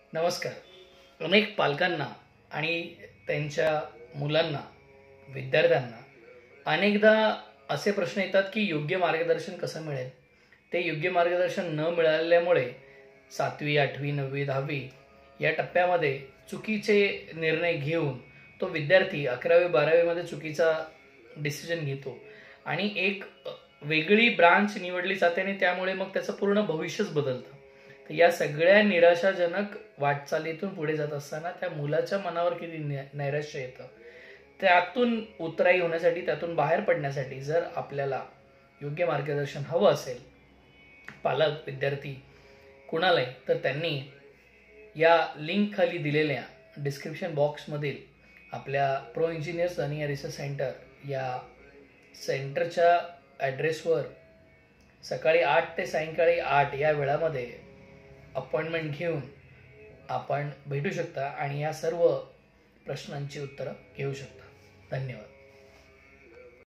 नमस्कार. अनेक पालकांना आणि त्यांच्या मुलांना, विद्यार्थ्यांना अनेकदा असे प्रश्न येतात की योग्य मार्गदर्शन कसं मिळेल. ते योग्य मार्गदर्शन न मिळाल्यामुळे 7वी, 8वी, 9वी, 10वी या टप्प्यामध्ये चुकीचे निर्णय घेऊन तो विद्यार्थी 11वी 12वीमध्ये चुकीचा डिसिजन घेतो आणि एक वेगळी ब्रांच निवडली जाते आणि त्यामुळे मग त्याचं पूर्ण भविष्यच बदलतं. तर या सगळ्या निराशाजनक वाटचालीतून पुढे जात असताना त्या मुलाच्या मनावर किती नैराश्य येतं. त्यातून उतराई होण्यासाठी, त्यातून बाहेर पडण्यासाठी जर आपल्याला योग्य मार्गदर्शन हवं असेल, पालक, विद्यार्थी कुणालाही, तर त्यांनी या लिंक खाली दिलेल्या डिस्क्रिप्शन बॉक्समधील आपल्या pro engineers learning research centre या सेंटरच्या ॲड्रेसवर सकाळी 8 ते सायंकाळी 8 या वेळामध्ये अपॉइंटमेंट घेऊन आपण भेटू शकता आणि या सर्व प्रश्नांची उत्तरं घेऊ शकता. धन्यवाद.